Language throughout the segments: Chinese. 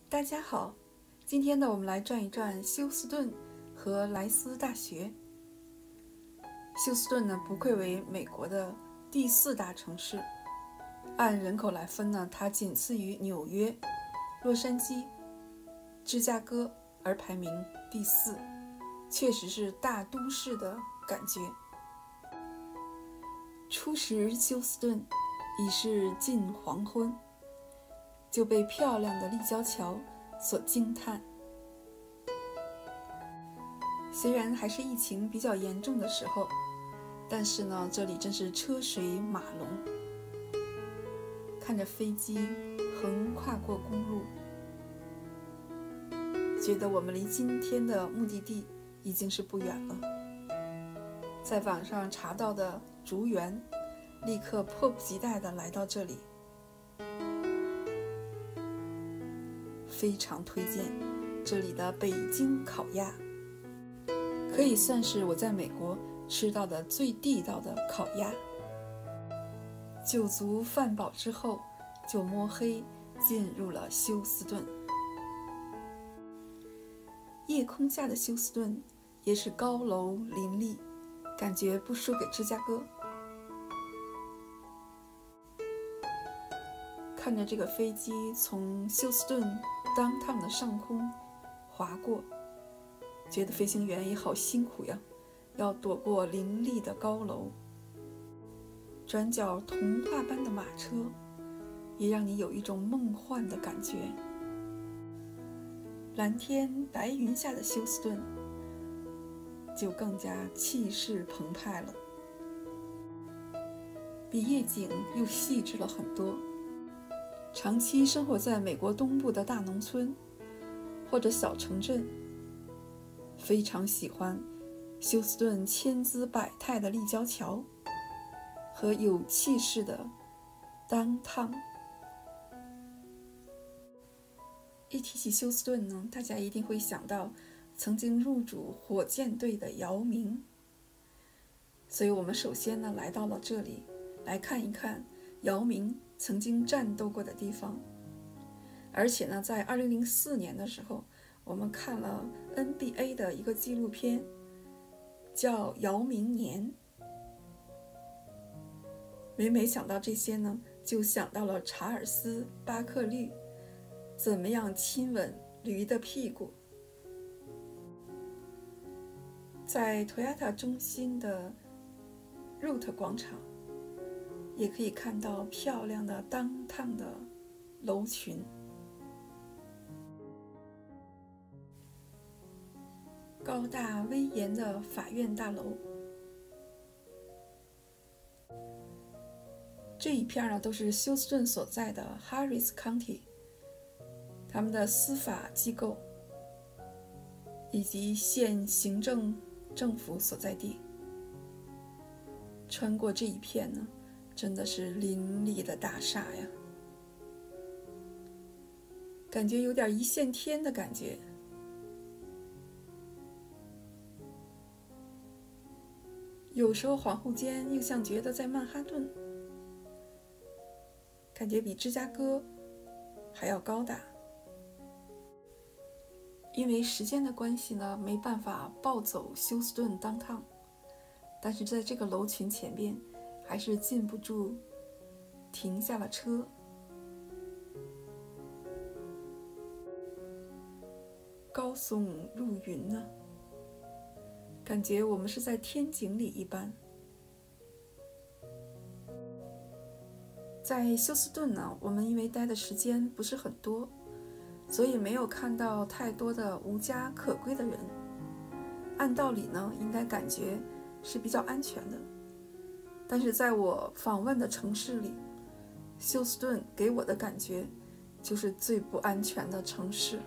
大家好，今天呢，我们来转一转休斯顿和莱斯大学。休斯顿呢，不愧为美国的第4大城市，按人口来分呢，它仅次于纽约、洛杉矶、芝加哥，而排名第4，确实是大都市的感觉。初时休斯顿已是近黄昏，就被漂亮的立交桥所惊叹。虽然还是疫情比较严重的时候，但是呢，这里真是车水马龙。看着飞机横跨过公路，觉得我们离今天的目的地已经是不远了。在网上查到的竹园，立刻迫不及待地来到这里。非常推荐这里的北京烤鸭，可以算是我在美国吃到的最地道的烤鸭。酒足饭饱之后，就摸黑进入了休斯顿。夜空下的休斯顿也是高楼林立，感觉不输给芝加哥。看着这个飞机从休斯顿downtown的上空划过，觉得飞行员也好辛苦呀，要躲过林立的高楼。转角童话般的马车，也让你有一种梦幻的感觉。蓝天白云下的休斯顿，就更加气势澎湃了，比夜景又细致了很多。长期生活在美国东部的大农村或者小城镇，非常喜欢休斯顿千姿百态的立交桥和有气势的downtown。一提起休斯顿呢，大家一定会想到曾经入主火箭队的姚明，所以我们首先呢来到了这里，来看一看姚明曾经战斗过的地方。而且呢，在2004年的时候，我们看了 NBA 的一个纪录片，叫《姚明年》。没想到这些呢，就想到了查尔斯·巴克利怎么样亲吻驴的屁股。在 Toyota 中心的 Root 广场，也可以看到漂亮的downtown的楼群。高大威严的法院大楼，这一片呢都是休斯顿所在的 Harris County， 他们的司法机构以及县行政政府所在地。穿过这一片呢，真的是林立的大厦呀，感觉有点一线天的感觉。有时候恍惚间又像觉得在曼哈顿，感觉比芝加哥还要高大。因为时间的关系呢，没办法暴走休斯顿downtown，但是在这个楼群前边还是禁不住停下了车。高耸入云呢，感觉我们是在天井里一般。在休斯顿呢，我们因为待的时间不是很多，所以没有看到太多的无家可归的人。按道理呢，应该感觉是比较安全的，但是在我访问的城市里，休斯顿给我的感觉就是最不安全的城市。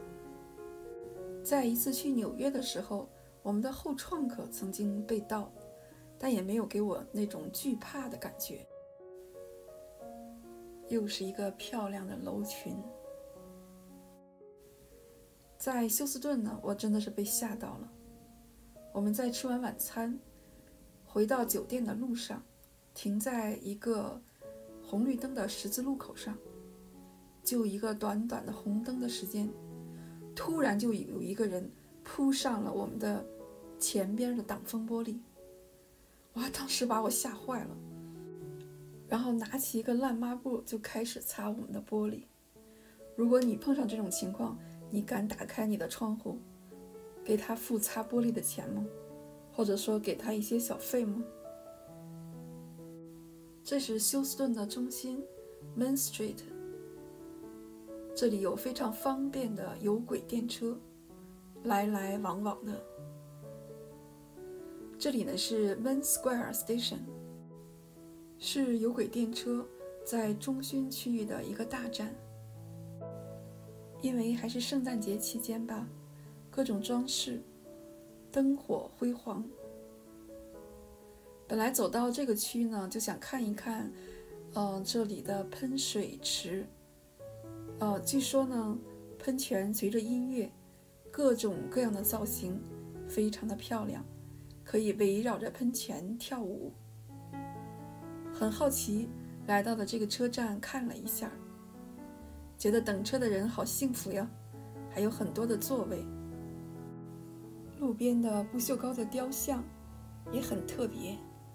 在一次去纽约的时候，我们的后创可曾经被盗，但也没有给我那种惧怕的感觉。又是一个漂亮的楼群。在休斯顿呢，我真的是被吓到了。我们在吃完晚餐，回到酒店的路上，停在一个红绿灯的十字路口上， 就一个短短的红灯的时间，突然就有一个人扑上了我们的前边的挡风玻璃。哇，当时把我吓坏了，然后拿起一个烂抹布就开始擦我们的玻璃。如果你碰上这种情况，你敢打开你的窗户，给他付擦玻璃的钱吗？或者说给他一些小费吗？这是休斯顿的中心 Main Street， 这里有非常方便的有轨电车，来来往往的。这里呢是 Main Square Station， 是有轨电车在中心区域的一个大站。因为还是圣诞节期间吧，各种装饰，灯火辉煌。本来走到这个区呢，就想看一看，这里的喷水池。据说呢，喷泉随着音乐，各种各样的造型，非常的漂亮，可以围绕着喷泉跳舞。很好奇，来到了这个车站看了一下，觉得等车的人好幸福呀，还有很多的座位。路边的不锈钢的雕像也很特别。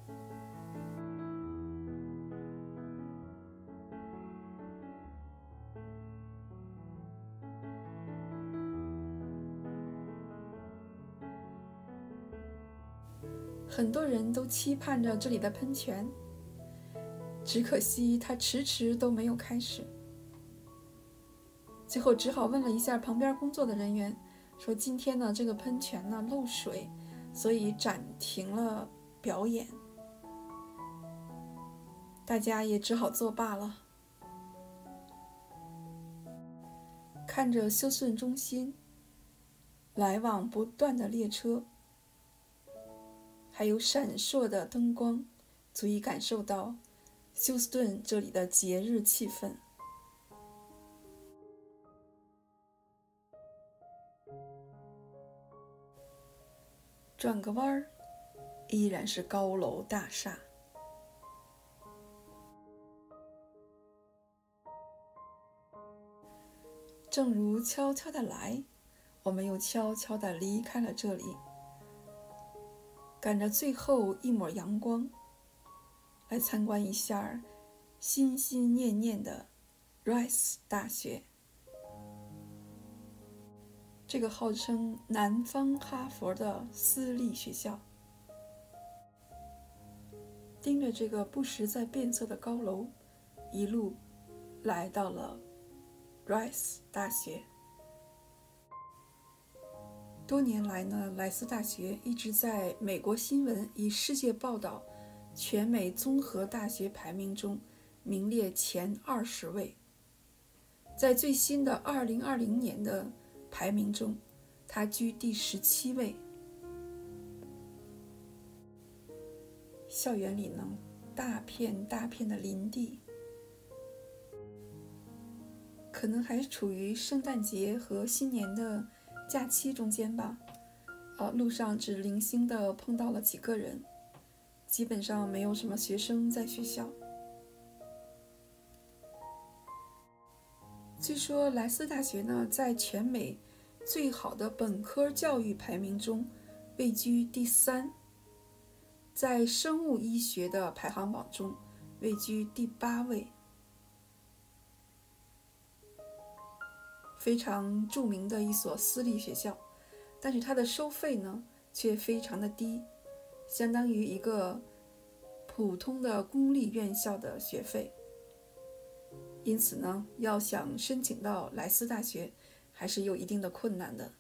很多人都期盼着这里的喷泉，只可惜它迟迟都没有开始。最后只好问了一下旁边工作的人员，说今天呢这个喷泉呢漏水，所以暂停了表演。大家也只好作罢了。看着休斯顿中心来往不断的列车，还有闪烁的灯光，足以感受到休斯顿这里的节日气氛。转个弯儿，依然是高楼大厦。正如悄悄地来，我们又悄悄地离开了这里，赶着最后一抹阳光，来参观一下心心念念的 Rice 大学。这个号称南方哈佛的私立学校，盯着这个不时在变色的高楼，一路来到了 Rice 大学。多年来呢，莱斯大学一直在美国新闻与世界报道全美综合大学排名中名列前20位。在最新的2020年的排名中，它居第17位。校园里呢，大片大片的林地，可能还处于圣诞节和新年的假期中间吧。路上只零星的碰到了几个人，基本上没有什么学生在学校。据说莱斯大学呢，在全美最好的本科教育排名中位居第3，在生物医学的排行榜中位居第8位。非常著名的一所私立学校，但是它的收费呢却非常的低，相当于一个普通的公立院校的学费。因此呢，要想申请到莱斯大学还是有一定的困难的。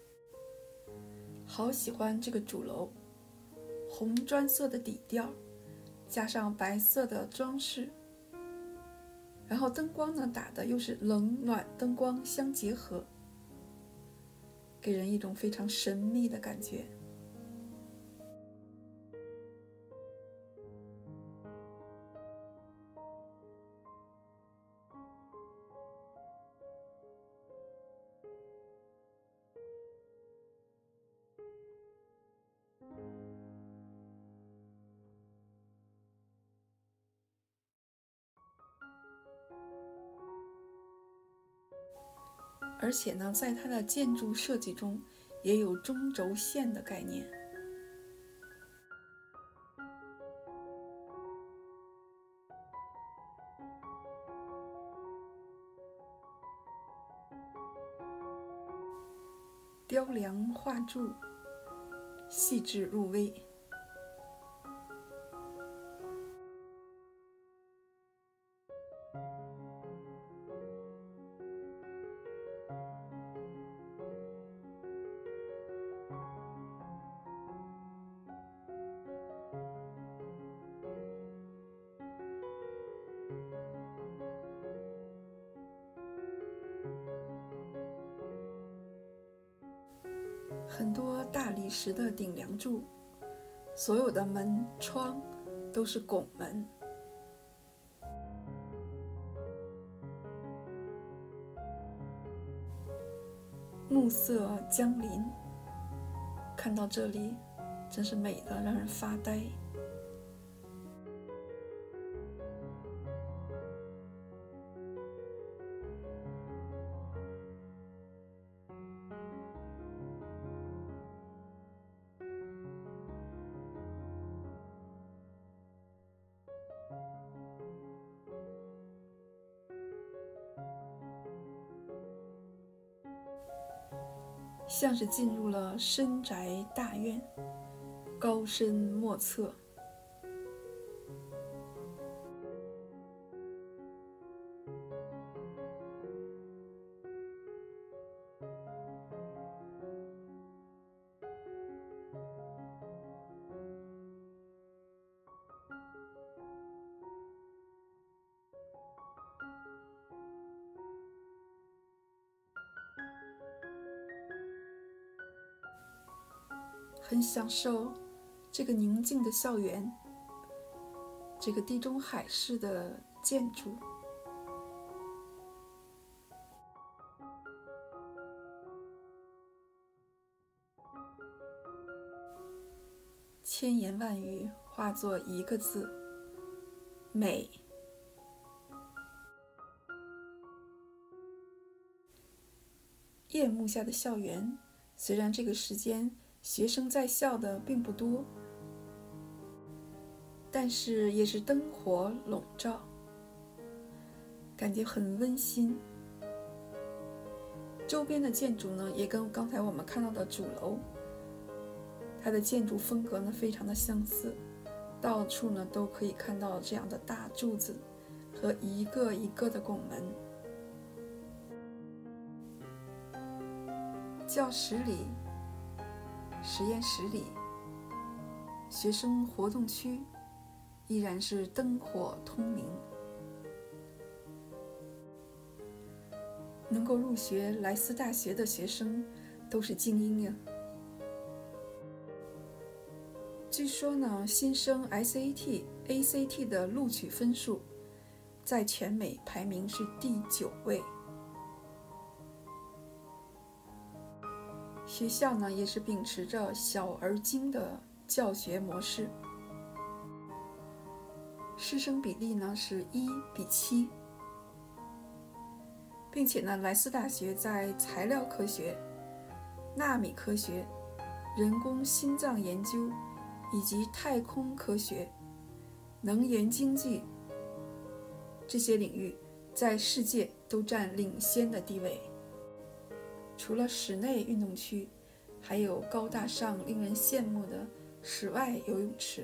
好喜欢这个主楼，红砖色的底调加上白色的装饰，然后灯光呢打的又是冷暖灯光相结合，给人一种非常神秘的感觉。 而且呢，在它的建筑设计中也有中轴线的概念。雕梁画柱，细致入微。很多大理石的顶梁柱，所有的门窗都是拱门。暮色将临，看到这里，真是美得让人发呆。像是进入了深宅大院，高深莫测。很享受这个宁静的校园，这个地中海式的建筑。千言万语化作一个字：美。夜幕下的校园，虽然这个时间学生在校的并不多，但是也是灯火笼罩，感觉很温馨。周边的建筑呢，也跟刚才我们看到的主楼，它的建筑风格呢非常的相似，到处呢都可以看到这样的大柱子和一个一个的拱门。教室里、实验室里、学生活动区依然是灯火通明。能够入学莱斯大学的学生都是精英呀。据说呢，新生 SAT、ACT 的录取分数在全美排名是第9位。学校呢也是秉持着小而精的教学模式，师生比例呢是1:7，并且呢，莱斯大学在材料科学、纳米科学、人工心脏研究以及太空科学、能源经济这些领域，在世界都占领先的地位。除了室内运动区，还有高大上、令人羡慕的室外游泳池。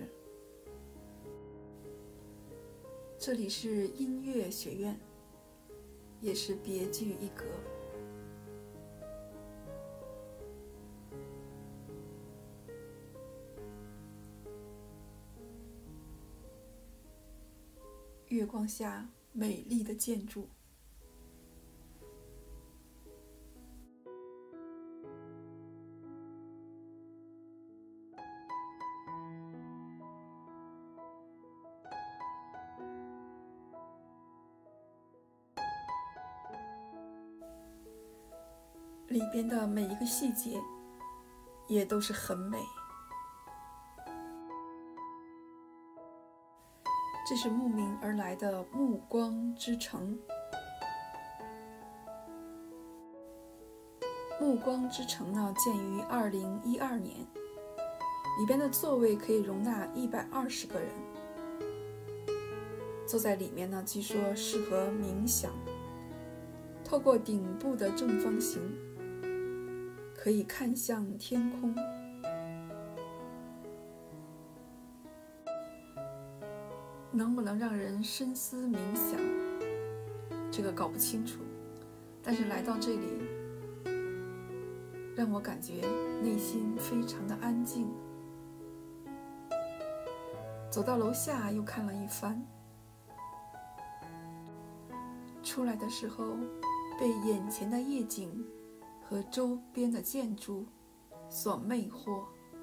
这里是音乐学院，也是别具一格。月光下美丽的建筑。里边的每一个细节也都是很美。这是慕名而来的暮光之城。 暮光之城呢，建于2012年，里边的座位可以容纳120个人。坐在里面呢，据说适合冥想。透过顶部的正方形，可以看向天空。能不能让人深思冥想，这个搞不清楚。但是来到这里，让我感觉内心非常的安静。走到楼下又看了一番，出来的时候被眼前的夜景和周边的建筑所魅惑。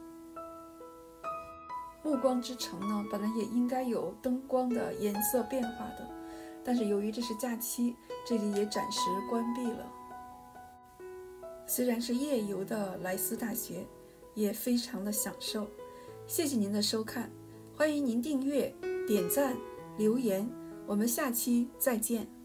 暮光之城呢，本来也应该有灯光的颜色变化的，但是由于这是假期，这里也暂时关闭了。虽然是夜游的莱斯大学，也非常的享受。谢谢您的收看，欢迎您订阅、点赞、留言，我们下期再见。